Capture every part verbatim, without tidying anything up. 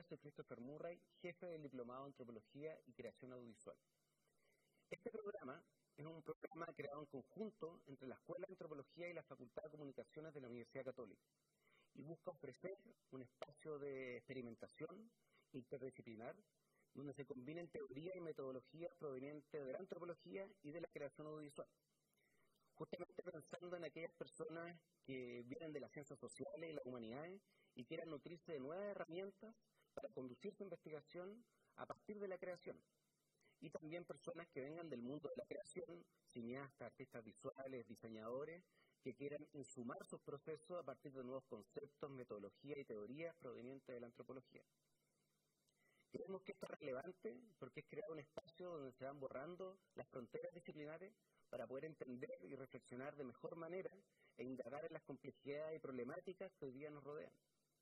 Hola, soy Christopher Murray, jefe del Diplomado en Antropología y Creación Audiovisual. Este programa es un programa creado en conjunto entre la Escuela de Antropología y la Facultad de Comunicaciones de la Universidad Católica y busca ofrecer un espacio de experimentación interdisciplinar donde se combinen teoría y metodología provenientes de la antropología y de la creación audiovisual. Justamente pensando en aquellas personas que vienen de las ciencias sociales y las humanidades y quieran nutrirse de nuevas herramientas para conducir su investigación a partir de la creación. Y también personas que vengan del mundo de la creación, cineastas, artistas visuales, diseñadores, que quieran insumar sus procesos a partir de nuevos conceptos, metodologías y teorías provenientes de la antropología. Creemos que esto es relevante porque es crear un espacio donde se van borrando las fronteras disciplinares para poder entender y reflexionar de mejor manera e indagar en las complejidades y problemáticas que hoy día nos rodean.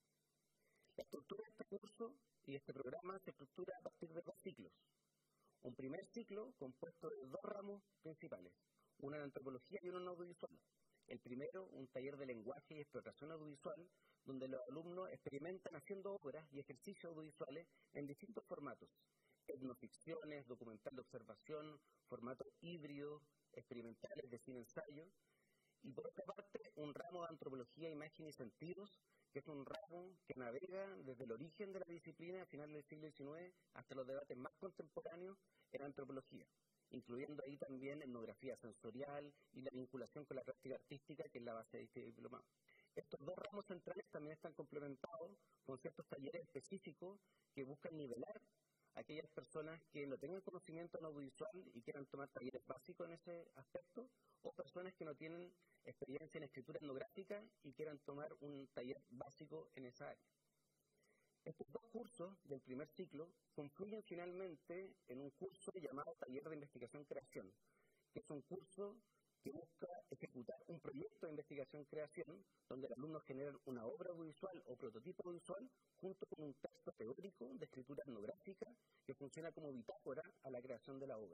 La estructura de este curso y de este programa se estructura a partir de dos ciclos. Un primer ciclo compuesto de dos ramos principales, uno en antropología y uno en audiovisual. El primero, un taller de lenguaje y explotación audiovisual, donde los alumnos experimentan haciendo obras y ejercicios audiovisuales en distintos formatos, etnoficciones, documental de observación, formatos híbridos, experimentales de cine-ensayo, y por otra parte, un ramo de antropología, imagen y sentidos, que es un ramo que navega desde el origen de la disciplina a finales del siglo diecinueve hasta los debates más contemporáneos en antropología, incluyendo ahí también etnografía sensorial y la vinculación con la práctica artística, que es la base de este diplomado. Estos dos ramos centrales también están complementados con ciertos talleres específicos que buscan nivelar a aquellas personas que no tengan conocimiento en audiovisual y quieran tomar talleres básicos en ese aspecto, o personas que no tienen experiencia en escritura etnográfica y quieran tomar un taller básico en esa área. Estos dos cursos del primer ciclo confluyen finalmente en un curso llamado Taller de Investigación-Creación, que es un curso que busca ejecutar un proyecto de investigación-creación donde los alumnos generan una obra audiovisual o prototipo audiovisual junto con un texto teórico de escritura etnográfica que funciona como bitácora a la creación de la obra.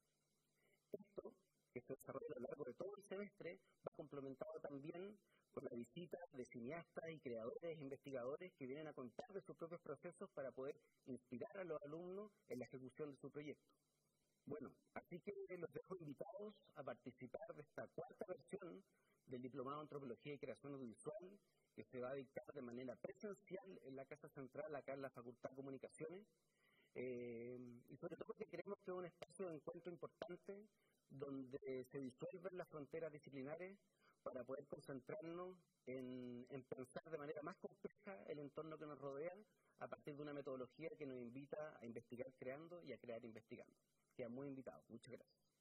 Esto, que se desarrolla a lo largo de todo el semestre, va complementado también con la visita de cineastas y creadores e investigadores que vienen a contar de sus propios procesos para poder inspirar a los alumnos en la ejecución de su proyecto. Bueno, así que los dejo invitados a participar de esta cuarta versión del Diplomado de Antropología y Creación Audiovisual, que se va a dictar de manera presencial en la Casa Central, acá en la Facultad de Comunicaciones, eh, y sobre todo porque creemos que es un espacio de encuentro importante donde se disuelven las fronteras disciplinares para poder concentrarnos en, en pensar de manera más compleja el entorno que nos rodea a partir de una metodología que nos invita a investigar creando y a crear investigando. Quedan muy invitados. Muchas gracias.